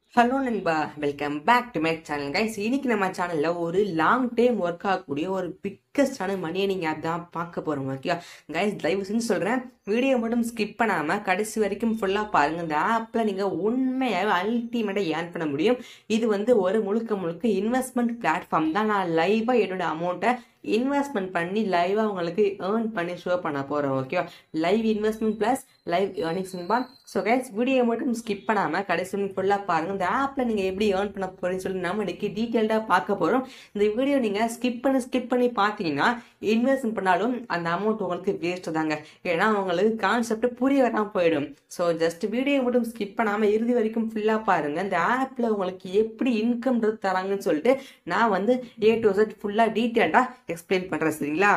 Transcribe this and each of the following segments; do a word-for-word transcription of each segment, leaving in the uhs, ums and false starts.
Hello நண்பா, welcome back to my channel guys. இன்னைக்கு நம்ம சேனல்ல ஒரு லாங் டைம் ஒர்க் ஆகக்கூடிய ஒரு பிக்கஸ்டான மணியை நீங்க அதான் பார்க்க போறோம். ஓகே கைஸ், தயவு செஞ்சு சொல்றேன், வீடியோ மட்டும் ஸ்கிப் பண்ணாம கடைசி வரைக்கும் ஃபுல்லா பாருங்க. இந்த ஆப்ல நீங்க உண்மையாவே அல்டிமேட்டா ஏர்ன் பண்ண முடியும். இது வந்து ஒரு முழுக்க முழுக்க இன்வெஸ்ட்மெண்ட் பிளாட்ஃபார்ம் தான். நான் லைவா என்னோட அமௌண்ட்டை இன்வெஸ்ட்மெண்ட் பண்ணி லைவா உங்களுக்கு ஏர்ன் பண்ணி ஷோ பண்ண போறோம். Okay, live investment plus live earnings. So guys, video மட்டும் ஸ்கிப் பண்ணாம கடைசி ஃபுல்லா பாருங்க. இந்த ஆப்ல நீங்க எப்படி ஏர்ன் பண்ண போறீங்கன்னு சொல்லி நம்ம இன்னைக்கு டீட்டெயில்டா பார்க்க போறோம். இந்த வீடியோ நீங்க ஸ்கிப் பண்ணி ஸ்கிப் பண்ணி பார்த்தீங்கன்னா இன்வெஸ்ட் பண்ணாலும் அந்த அமௌண்ட் உங்களுக்கு வேஸ்ட் தாங்க. ஏன்னா உங்களுக்கு கான்செப்ட் புரிய வராம போயிடும். ஸோ ஜஸ்ட் வீடியோ மட்டும் ஸ்கிப் பண்ணாம இறுதி வரைக்கும் ஃபுல்லா பாருங்க. இந்த ஆப்ல உங்களுக்கு எப்படி இன்கம் தராங்கன்னு சொல்லிட்டு நான் வந்து ஏ டு Z ஃபுல்லா டீட்டெயில்டா எக்ஸ்பிளைன் பண்றேன். சரிங்களா?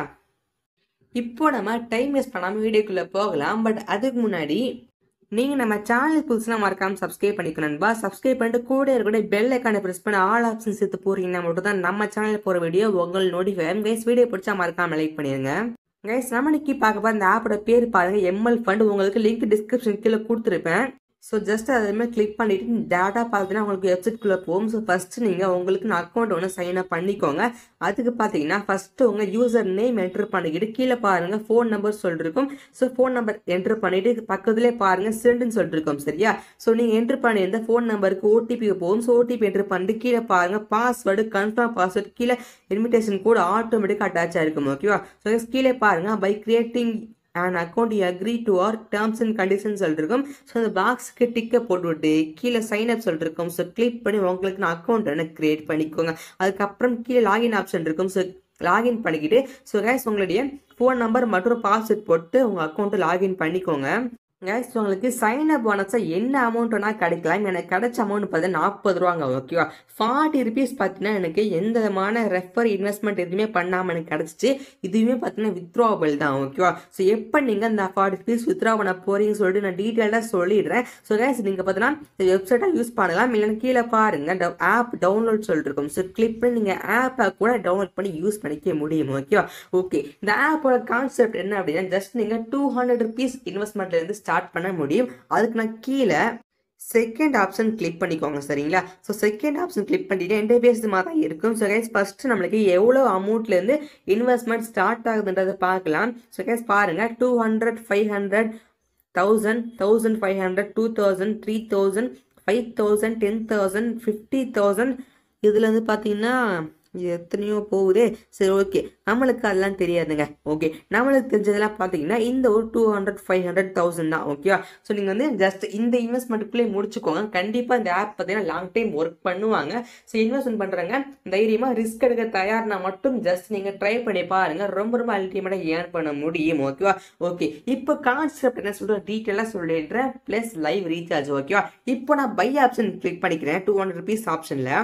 இப்போ நம்ம டைம் வேஸ்ட் பண்ணாம வீடியோக்குள்ள போகலாம். பட் அதுக்கு முன்னாடி நீங்க நம்ம சேனல் புதுசுனா மறக்காம சப்ஸ்கிரைப் பண்ணிக்கணும்பா. சப்ஸ்கிரைப் பண்ணிட்டு கூட இருக்கிற பெல் ஐக்கானை பிரஸ் பண்ணி ஆல் ஆப்ஷன் சேர்த்து போறீங்கன்னா மட்டும் தான் நம்ம சேனல் போற வீடியோ உங்கள் நோட்டிஃபை. கைஸ், வீடியோ பிடிச்சா மறக்காம லைக் பண்ணிருங்க. கைஸ், நம்ம இன்னைக்கு பார்க்க போற இந்த ஆப்போட பேர் பாருங்க, எம்எல் ஃபண்ட். உங்களுக்கு லிங்க் டிஸ்கிரிப்ஷன் கீழே கொடுத்துருப்பேன். ஸோ ஜஸ்ட் அதுமாதிரி கிளிக் பண்ணிட்டு டேட்டா பார்த்தீங்கன்னா உங்களுக்கு வெப்சைட்குள்ளே போகும். ஸோ ஃபர்ஸ்ட் நீங்கள் உங்களுக்கு அக்கௌண்ட் ஒன்று சைன் அப் பண்ணிக்கோங்க. அதுக்கு பார்த்தீங்கன்னா ஃபர்ஸ்ட் உங்கள் யூசர் நேம் என்ட்ரு பண்ணிக்கிட்டு கீழே பாருங்க ஃபோன் நம்பர் சொல்லிருக்கும். ஸோ ஃபோன் நம்பர் என்ட்ரு பண்ணிட்டு பக்கத்துலேயே பாருங்க சென்ட்னு சொல்லிருக்கோம். சரியா? ஸோ நீங்கள் என்ட்ரு பண்ணியிருந்த ஃபோன் நம்பருக்கு ஓடிபி போகும். ஸோ ஓடிபி என்ட்ரு பண்ணிட்டு கீழே பாருங்க பாஸ்வேர்டு, கன்ஃபார்ம் பாஸ்வேர்டு, கீழே இன்விடேஷன் கோட் ஆட்டோமேட்டிக்காக அட்டாச் ஆயிருக்கும். ஓகேவா? ஸோ கீழே பாருங்க by creating an account you agree to our terms and conditions சொல்லிருக்கும். ஸோ அந்த பாக்ஸுக்கு டிக்கை போட்டுவிட்டு கீழே சைன் அப் சொல்லிருக்கும். ஸோ கிளிக் பண்ணி உங்களுக்கு நான் அக்கௌண்ட் என்ன கிரியேட் பண்ணிக்கோங்க. அதுக்கப்புறம் கீழே லாகின் ஆப்ஷன் இருக்கும். ஸோ லாகின் பண்ணிக்கிட்டு ஸோ கைஸ் உங்களுடைய ஃபோன் நம்பர் மற்றும் பாஸ்வேர்ட் போட்டு உங்கள் அக்கௌண்ட்டை லாகின் பண்ணிக்கோங்க. கைஸ், உங்களுக்கு சைன் அப் போனஸா என்ன அமௌண்ட் வேணா கிடைக்கலாம். எனக்கு கிடைச்ச அமௌண்ட் பார்த்தீங்கன்னா நாற்பது ரூபாங்க. ஓகேவா? ஃபார்ட்டி ருபீஸ் பார்த்தீங்கன்னா எனக்கு எந்த விதமான ரெஃபர் இன்வெஸ்ட்மெண்ட் எதுவுமே பண்ணாமல் எனக்கு கிடைச்சிச்சு. இதுவுமே பார்த்தீங்கன்னா வித்ராவபிள் தான். ஓகேவா? ஸோ எப்போ நீங்கள் இந்த ஃபார்ட்டி ருபீஸ் வித்ரா பண்ண போறீங்கன்னு சொல்லிட்டு நான் டீட்டெயிலாக சொல்லிடுறேன். ஸோ கைஸ், நீங்கள் பார்த்தீங்கன்னா இந்த வெப்சைட்டை யூஸ் பண்ணலாம். இல்லைன்னா கீழே பாருங்க ஆப் டவுன்லோட் சொல்லிருக்கும். ஸோ கிளிக் பண்ணி நீங்கள் ஆப்பை கூட டவுன்லோட் பண்ணி யூஸ் பண்ணிக்க முடியும். ஓகேவா? ஓகே, இந்த ஆப்போட கான்செப்ட் என்ன அப்படின்னா ஜஸ்ட் நீங்கள் டூ ஹண்ட்ரட் ருபீஸ் இன்வெஸ்ட்மெண்ட்ல இருந்து ஸ்டார்ட் பண்ண முடியும். அதுக்கு நான் கீழே செகண்ட் ஆப்ஷன் கிளிக் பண்ணிக்கோங்க. சரிங்களா? ஸோ செகண்ட் ஆப்ஷன் கிளிக் பண்ணிட்டு இன்டர்ஃபேஸ் மாதிரி தான் இருக்கும். ஸோ கைஸ், ஃபர்ஸ்ட் நம்மளுக்கு எவ்வளோ அமௌண்ட்ல இருந்து இன்வெஸ்ட்மெண்ட் ஸ்டார்ட் ஆகுதுன்றதை பார்க்கலாம். ஸோ கைஸ் பாருங்க, two hundred five hundred thousand thousand five hundred two thousand three thousand five thousand ten thousand fifty thousand இதுல இருந்து பார்த்தீங்கன்னா இது எத்தனையோ போகுது. சரி, ஓகே, நம்மளுக்கு அதெல்லாம் தெரியாதுங்க. ஓகே, நம்மளுக்கு தெரிஞ்சதெல்லாம் பார்த்தீங்கன்னா இந்த ஒரு two hundred five hundred thousand தான். ஓகேவா? ஸோ நீங்கள் வந்து ஜஸ்ட் இந்த இன்வெஸ்ட்மெண்ட்டுக்குள்ளே முடிச்சுக்கோங்க. கண்டிப்பாக இந்த ஆப் பார்த்தீங்கன்னா லாங் டைம் ஒர்க் பண்ணுவாங்க. ஸோ இன்வெஸ்ட்மெண்ட் பண்ணுறாங்க, தைரியமாக ரிஸ்க் எடுக்க தயார்னா மட்டும் ஜஸ்ட் நீங்கள் ட்ரை பண்ணி பாருங்க. ரொம்ப ரொம்ப அல்டிமேட்டாக ஏர்ன் பண்ண முடியும். ஓகேவா? ஓகே, இப்போ கான்செப்ட் என்ன சொல்கிறேன் டீட்டெயிலாக சொல்லிடுறேன். Plus live recharge. ஓகேவா? இப்போ நான் பை ஆப்ஷன் கிளிக் பண்ணிக்கிறேன் டூ ஹண்ட்ரட் ருபீஸ் ஆப்ஷனில்.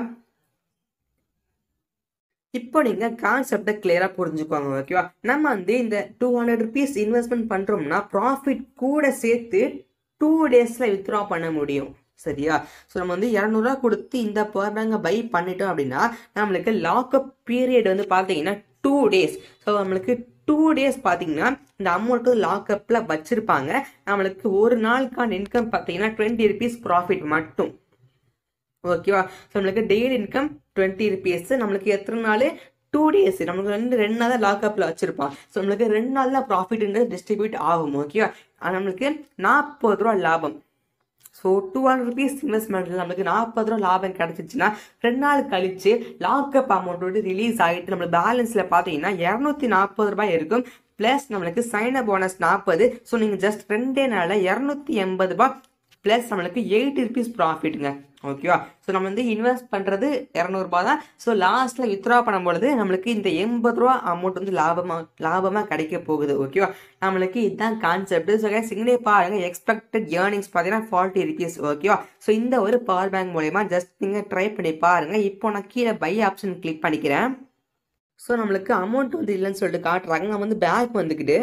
இப்போ நீங்க கான்செப்டை கிளியரா புரிஞ்சுக்கோங்க. ஓகேவா? நம்ம வந்து இந்த டூ ஹண்ட்ரட் ருபீஸ் இன்வெஸ்ட்மெண்ட் பண்றோம்னா ப்ராஃபிட் கூட சேர்த்து டூ டேஸ்ல வித்ட்ரா பண்ண முடியும். சரியா? ஸோ நம்ம வந்து இரநூறுவா கொடுத்து இந்த பவர் பேங்கை பை பண்ணிட்டோம் அப்படின்னா நம்மளுக்கு லாக்அப் பீரியட் வந்து பார்த்தீங்கன்னா டூ டேஸ். ஸோ நம்மளுக்கு டூ டேஸ் பார்த்தீங்கன்னா இந்த அமௌண்ட்டு லாக்அப்பில் வச்சிருப்பாங்க. நம்மளுக்கு ஒரு நாளுக்கான இன்கம் பார்த்தீங்கன்னா டுவெண்ட்டி ருபீஸ் ப்ராஃபிட் மட்டும். ஓகேவா? ஸோ நம்மளுக்கு டெய்லி இன்கம் டுவெண்ட்டி ருபீஸ். நம்மளுக்கு எத்தனை நாள்? Two days. நம்மளுக்கு ரெண்டு ரெண்டு நாள் தான் லாக்அப்பில் வச்சிருப்பான். ஸோ நம்மளுக்கு ரெண்டு நாள் தான் ப்ராஃபிட்ன்றது டிஸ்ட்ரிபியூட் ஆகும். ஓகேவா? நம்மளுக்கு நாற்பது ரூபா லாபம். ஸோ டூ ஹண்ட்ரட் ருபீஸ் இன்வெஸ்ட்மெண்ட்ல நம்மளுக்கு நாற்பது ரூபா லாபம் கிடைச்சிச்சுன்னா ரெண்டு நாள் கழிச்சு லாக்அப் அமௌண்ட் ரிலீஸ் ஆகிட்டு நம்மளுக்கு பேலன்ஸ்ல பார்த்தீங்கன்னா இரநூத்தி நாற்பது ரூபாய் இருக்கும். பிளஸ் நம்மளுக்கு சைன் அப் போனஸ் நாற்பது. ஸோ நீங்கள் ஜஸ்ட் ரெண்டே நாளில் இரநூத்தி எண்பது ரூபாய் பிளஸ் நம்மளுக்கு எயிட்டி ருபீஸ் ப்ராஃபிட்டுங்க. ஓகேவா? ஸோ நம்ம வந்து இன்வெஸ்ட் பண்ணுறது இரநூறுபா தான். ஸோ லாஸ்ட்டில் வித்ட்ரா பண்ணும்பொழுது நம்மளுக்கு இந்த எண்பது ரூபா அமௌண்ட் வந்து லாபமாக லாபமாக கிடைக்க போகுது. ஓகேவா? நம்மளுக்கு இதுதான் கான்செப்ட். ஸோ சிங்கனே பாருங்க, எக்ஸ்பெக்டட் ஏர்னிங்ஸ் பார்த்தீங்கன்னா ஃபார்ட்டி ருபீஸ். ஓகேவா? ஸோ இந்த ஒரு பவர் பேங்க் மூலயமா ஜஸ்ட் நீங்கள் ட்ரை பண்ணி பாருங்க. இப்போ நான் கீழே பை ஆப்ஷன் கிளிக் பண்ணிக்கிறேன். ஸோ நம்மளுக்கு அமௌண்ட் வந்து இல்லைன்னு சொல்லிட்டு காட்டுறாங்க. நம்ம வந்து பேக் வந்துக்கிட்டு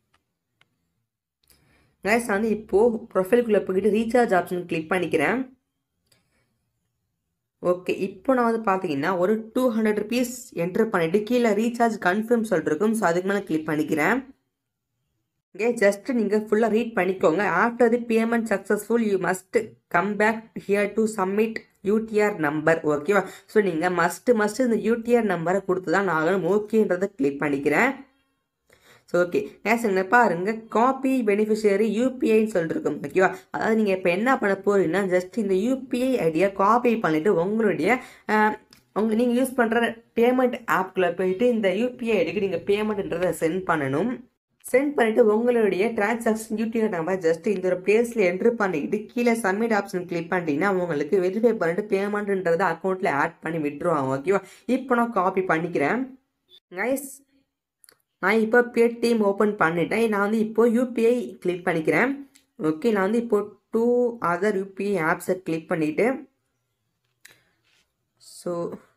கைஸ் வந்து இப்போ ப்ரொஃபைல்குள்ளே போய்கிட்டு ரீசார்ஜ் ஆப்ஷன் கிளிக் பண்ணிக்கிறேன். ஓகே, இப்போ நான் வந்து பார்த்தீங்கன்னா ஒரு டூ ஹண்ட்ரட் ருபீஸ் என்ட்ரு பண்ணிட்டு கீழே ரீசார்ஜ் கன்ஃபார்ம் சொல்லிருக்கும். ஸோ அதுக்கு மேலே கிளிக் பண்ணிக்கிறேன். Okay, just நீங்க ஃபுல்லா ரீட் பண்ணிக்கோங்க. After the payment successful, you must come back here to submit UTR number ஓகேவா. ஸோ நீங்கள் மஸ்ட்டு மஸ்ட்டு இந்த யூடிஆர் நம்பரை கொடுத்து தான் நான் ஓகேன்றதை கிளிக் பண்ணிக்கிறேன். ஸோ ஓகே கேஸ் என்ன பாருங்க, காப்பி பெனிஃபிஷியரி யூபிஐன்னு சொல்லிட்டு இருக்கும் ஓகேவா. அதாவது நீங்கள் இப்போ என்ன பண்ண போறீங்கன்னா ஜஸ்ட் இந்த யூபிஐ ஐடியா காப்பி பண்ணிவிட்டு உங்களுடைய உங்கள் நீங்கள் யூஸ் பண்ணுற பேமெண்ட் ஆப்குள்ளே போயிட்டு இந்த யூபிஐ ஐடிக்கு நீங்கள் பேமெண்ட்ன்றதை சென்ட் பண்ணணும். சென்ட் பண்ணிவிட்டு உங்களுடைய டிரான்சாக்ஷன் யூடிஆர் நம்பர் ஜஸ்ட் இந்த ஒரு பிளேஸில் என்ட்ரு பண்ணிக்கிட்டு கீழே சப்மிட் ஆப்ஷன் கிளிக் பண்ணிட்டீங்கன்னா உங்களுக்கு வெரிஃபை பண்ணிட்டு பேமெண்ட்ன்றதை அக்கௌண்ட்டில் ஆட் பண்ணி விட்டுருவாங்க ஓகேவா. இப்போ நான் காப்பி பண்ணிக்கிறேன் கைஸ். நான் இப்போ பேடிஎம் ஓப்பன் பண்ணிட்டேன். நான் வந்து இப்போ யூபிஐ கிளிக் பண்ணிக்கிறேன் ஓகே. நான் வந்து இப்போ டூ அதர் யூபிஐ ஆப்ஸை கிளிக் பண்ணிவிட்டு so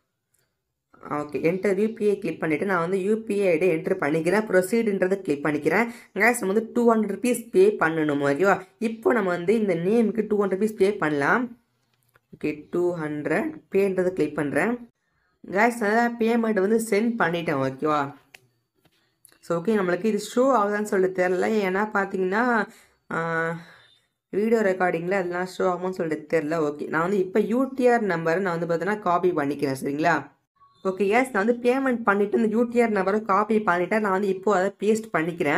okay enter UPI click பண்ணிவிட்டு நான் வந்து யூபிஐ ஐடி என்ட்ரு பண்ணிக்கிறேன். ப்ரொசீடுன்றதை கிளிக் பண்ணிக்கிறேன். கேஸ் நம்ம வந்து டூ ஹண்ட்ரட் ருபீஸ் பே பண்ணணும் ஓகேவா. இப்போ நம்ம வந்து இந்த நேமுக்கு டூ ஹண்ட்ரட் ருபீஸ் பே பண்ணலாம் ஓகே. டூ ஹண்ட்ரட் பேன்றதை கிளிக் பண்ணுறேன். கேஸ் நான் பேமெண்ட் வந்து சென்ட் பண்ணிட்டேன் ஓகேவா. ஸோ ஓகே நம்மளுக்கு இது ஷோ ஆகுதான்னு சொல்லி தெரில, ஏன்னா பார்த்தீங்கன்னா வீடியோ ரெக்கார்டிங்கில் அதெல்லாம் ஷோ ஆகும்னு சொல்லிட்டு தெரில. ஓகே நான் வந்து இப்போ யூடிஆர் நம்பரை நான் வந்து பார்த்தீங்கன்னா காப்பி பண்ணிக்கிறேன் சரிங்களா. ஓகே எஸ் நான் வந்து பேமெண்ட் பண்ணிவிட்டு இந்த யூடிஆர் நம்பரை காப்பி பண்ணிவிட்டேன். நான் வந்து இப்போது அதை பேஸ்ட் பண்ணிக்கிறேன்.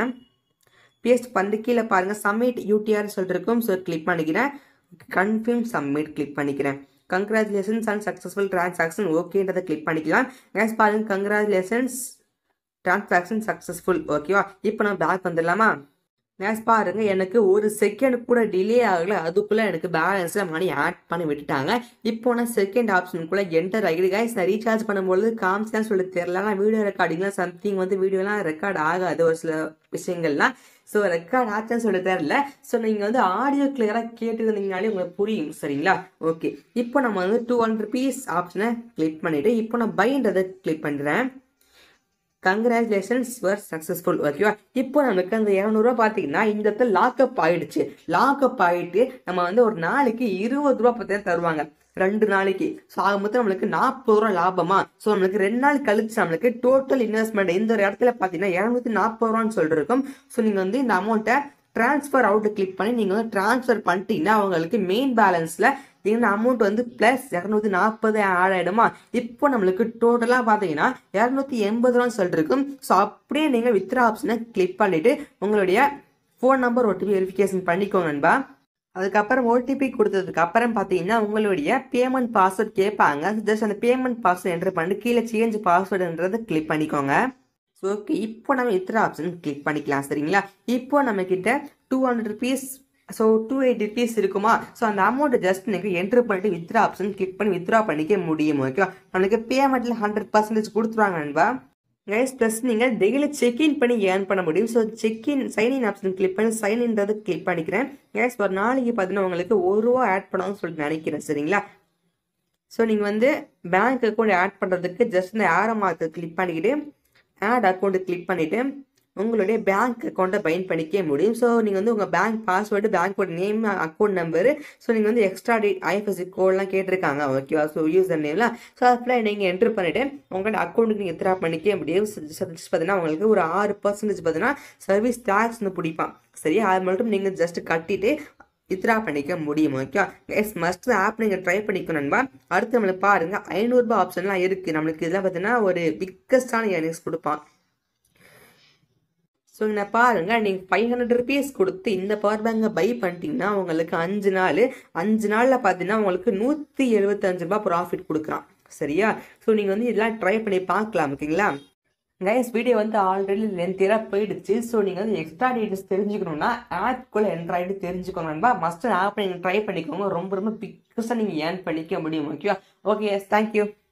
பேஸ்ட் பண்ணிட்டு கீழே பாருங்கள் சப்மிட் யூடிஆர் சொல்லிட்டு இருக்கும். ஸோ கிளிக் பண்ணிக்கிறேன். கன்ஃபார்ம் சப்மிட் கிளிக் பண்ணிக்கிறேன். கங்க்ராச்சுலேஷன்ஸ் அண்ட் சக்ஸஸ்ஃபுல் டிரான்சாக்ஷன் ஓகேன்றதை கிளிக் பண்ணிக்கலாம். கேஸ் பாருங்கள் கங்க்ராச்சுலேஷன்ஸ் டிரான்சாக்ஷன் சக்ஸஸ்ஃபுல் ஓகேவா. இப்போ நான் பேக் வந்துடலாமா. கேஸ் பாருங்க எனக்கு ஒரு செகண்ட் கூட டிலே ஆகலை, அதுக்குள்ளே எனக்கு பேலன்ஸில் மணி ஆட் பண்ணி விட்டுட்டாங்க. இப்போ நான் செகண்ட் ஆப்ஷனுக்குள்ளே என்டர் ஆகிடு. கைஸ் நான் ரீசார்ஜ் பண்ணும்போது காமிச்சான்னு சொல்லி தெரியல, நான் வீடியோ ரெக்கார்டிங்லாம் சம்திங் வந்து வீடியோலாம் ரெக்கார்ட் ஆகாது ஒரு சில விஷயங்கள்லாம். ஸோ ரெக்கார்ட் ஆச்சுன்னு சொல்லி தெரியல. ஸோ நீங்கள் வந்து ஆடியோ கிளியராக கேட்டுருந்தீங்கனாலே உங்களுக்கு புரியும் சரிங்களா. ஓகே இப்போ நம்ம வந்து டூ ஹண்ட்ரட் ருபீஸ் ஆப்ஷனை கிளிக் பண்ணிவிட்டு இப்போ நான் பைன்றதை கிளிக் பண்ணுறேன். கங்க்ராச்சுலேஷன்ஸ் வர் சக்ஸஸ்ஃபுல் ஓகேவா. இப்போ நமக்கு அந்த இரநூறுவா பார்த்தீங்கன்னா இந்த இடத்துல லாக்அப் ஆகிடுச்சு. லாக்அப் ஆகிட்டு நம்ம வந்து ஒரு நாளைக்கு இருபது ரூபா பார்த்தீங்கன்னா தருவாங்க ரெண்டு நாளைக்கு. ஸோ ஆக மொத்தம் நம்மளுக்கு நாற்பது ரூபா லாபமா. ஸோ நம்மளுக்கு ரெண்டு நாள் கழிச்சு நம்மளுக்கு டோட்டல் இன்வெஸ்ட்மெண்ட் இந்த ஒரு இடத்துல பார்த்தீங்கன்னா இரநூத்தி நாற்பது ரூபான்னு சொல்லிட்டு இருக்கும். ஸோ நீங்கள் வந்து இந்த அமௌண்ட்டை ட்ரான்ஸ்ஃபர் அவுட்டு கிளிக் பண்ணி நீங்கள் வந்து ட்ரான்ஸ்ஃபர் பண்ணிட்டீங்கன்னா அவங்களுக்கு மெயின் பேலன்ஸில் இந்த அமௌண்ட் வந்து பிளஸ் இரநூத்தி நாற்பது ஆட் ஆகிடுமா. இப்போ நம்மளுக்கு டோட்டலாக பார்த்தீங்கன்னா இரநூத்தி எண்பது ரூபான்னு சொல்லிட்டு இருக்கும். ஸோ அப்படியே நீங்கள் வித்ரா ஆப்ஷனை கிளிக் பண்ணிவிட்டு உங்களுடைய ஃபோன் நம்பர் ஓடிபி வெரிஃபிகேஷன் பண்ணிக்கோங்க நண்பா. அதுக்கப்புறம் ஓடிபி கொடுத்ததுக்கு அப்புறம் பார்த்தீங்கன்னா உங்களுடைய பேமெண்ட் பாஸ்வேர்ட் கேட்பாங்க. ஜஸ்ட் அந்த பேமெண்ட் பாஸ்வேர்ட் என்ட்ரு பண்ணிட்டு கீழே சேஞ்ச் பாஸ்வேர்டுன்றதை கிளிக் பண்ணிக்கோங்க. ஸோ ஓகே இப்போ நம்ம வித்ரா ஆப்ஷன் கிளிக் பண்ணிக்கலாம் சரிங்களா. இப்போ நம்ம கிட்ட two hundred rupees so two eighty rupees இருக்குமா. ஸோ அந்த அமௌண்ட்டை ஜஸ்ட் நீங்கள் என்ட்ரு பண்ணிட்டு வித்ரா ஆப்ஷன் கிளிக் பண்ணி வித்ரா பண்ணிக்க முடியும் ஓகேவா. நம்மளுக்கு பேமெண்ட்டில் ஹண்ட்ரட் பர்சன்டேஜ் கொடுத்துருவாங்க நண்பா. கைஸ் ப்ளஸ் நீங்கள் டெய்லி செக்இன் பண்ணி ஏர்ன் பண்ண முடியும். So check in sign in option click பண்ணி சைன்இன்றது கிளிக் பண்ணிக்கிறேன். கைஸ் ஒரு நாளைக்கு பார்த்தீங்கன்னா உங்களுக்கு ஒரு ரூபா ஆட் பண்ணணும்னு சொல்லிட்டு நினைக்கிறேன் சரிங்களா. ஸோ நீங்கள் வந்து பேங்க் அக்கௌண்ட் ஆட் பண்ணுறதுக்கு ஜஸ்ட் இந்த ஆரோ மார்க்கை கிளிக் பண்ணிக்கிட்டு ஆட் அக்கௌண்ட்டு கிளிக் பண்ணிவிட்டு உங்களுடைய பேங்க் அக்கௌண்ட்டை பைண்ட் பண்ணிக்க முடியும். ஸோ நீங்கள் வந்து உங்கள் பேங்க் பாஸ்வேர்டு பேங்க்கோட நேம் அக்கௌண்ட் நம்பரு ஸோ நீங்கள் வந்து எக்ஸ்ட்ரா டேட் ஐஎஃப்எஸ்சி கோட்லாம் கேட்டிருக்காங்க ஓகேவா. ஸோ யூசர் நேம்லாம் ஸோ அதில் நீங்கள் என்ட்ரு பண்ணிவிட்டு உங்களோட அக்கௌண்ட்டுக்கு நீங்கள் வித்ரா பண்ணிக்க முடியும். பார்த்தீங்கன்னா உங்களுக்கு ஒரு ஆறு பர்சன்டேஜ் பார்த்தீங்கன்னா சர்வீஸ் டேக்ஸ் வந்து பிடிப்பான் சரியா. அது மட்டும் நீங்கள் ஜஸ்ட் கட்டிட்டு வித்ரா பண்ணிக்க முடியும் ஓகே. எஸ் மஸ்ட் ஆப் நீங்கள் ட்ரை பண்ணிக்கணும் நண்பா. அடுத்து நம்மளுக்கு பாருங்கள் ஐநூறுரூபா ஆப்ஷன்லாம் இருக்குது. நம்மளுக்கு இதெல்லாம் பார்த்தீங்கன்னா ஒரு பிக்கஸ்டான ஏர்னிங்ஸ் கொடுப்பான். ஸோ இங்கே பாருங்கள் நீங்கள் ஃபைவ் ஹண்ட்ரட் ருபீஸ் கொடுத்து இந்த பவர் பேங்கை பை பண்ணிட்டீங்கன்னா உங்களுக்கு அஞ்சு நாள் அஞ்சு நாளில் பார்த்தீங்கன்னா உங்களுக்கு நூற்றி எழுபத்தஞ்சு ரூபா ப்ராஃபிட் கொடுக்குறான் சரியா. ஸோ நீங்கள் வந்து இதெல்லாம் ட்ரை பண்ணி பார்க்கலாம் ஓகேங்களா. கைஸ் வீடியோ வந்து ஆல்ரெடி லென்த்தியாக போயிடுச்சு. ஸோ நீங்கள் வந்து எக்ஸ்ட்ரா டீட்டெயில்ஸ் தெரிஞ்சுக்கணும்னா ஆப்குள்ளே என்ட்ராய்டு தெரிஞ்சுக்கோங்க நண்பா. மஸ்ட் ஆப் நீங்கள் ட்ரை பண்ணிக்கோங்க. ரொம்ப ரொம்ப பிக்கஸ்ட்டாக நீங்கள் ஏர்ன் பண்ணிக்க முடியும் ஓகேவா. Okay yes thank you.